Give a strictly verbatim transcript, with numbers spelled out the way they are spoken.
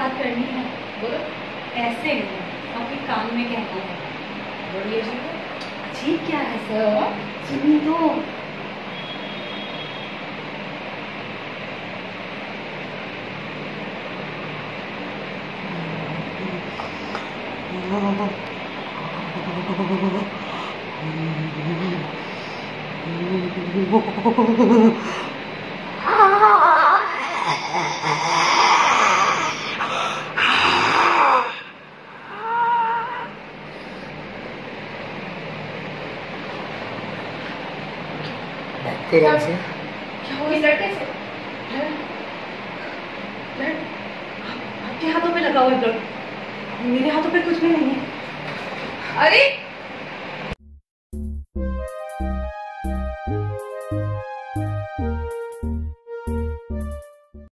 बात करनी है। बोलो। ऐसे नहीं, आपके कान में कहना है। बोलिए जी। ठीक क्या है सर, सुनिए तो। क्या से क्या हुआ इस लड़के से? ब्लड ब्लड आपके हाथों पे लगा हुआ है ब्लड। मेरे हाथों पे कुछ भी नहीं है। अरे